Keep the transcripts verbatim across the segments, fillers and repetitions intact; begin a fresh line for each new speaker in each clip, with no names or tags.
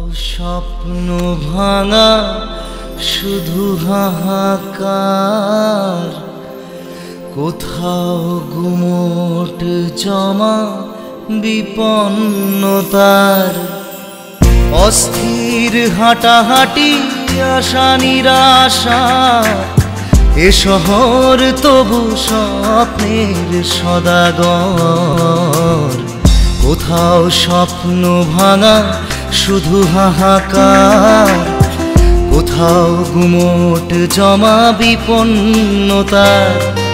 স্বপ্ন ভাঙা শুধু হাহাকার, কোথাও গুমোট জমা বিপন্নতার। অস্থির হাঁটাহাঁটি আশা নিরাশা, এ শহর তবু স্বপ্নের সদাগর। কোথাও স্বপ্ন ভাঙা শুধু হাহাকার, কোথাও গুমোট জমা বিপন্নতার।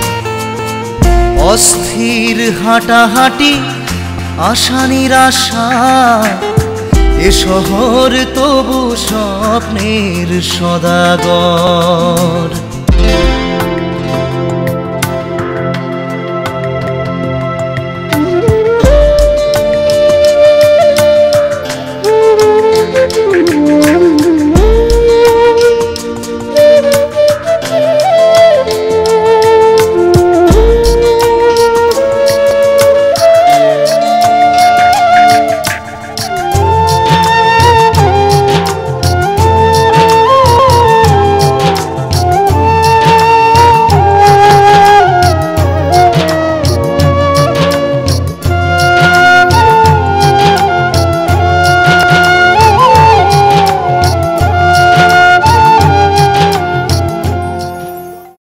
অস্থির হাঁটাহাঁটি আশা নিরাশা, এ শহর তবু স্বপ্নের সদাগর।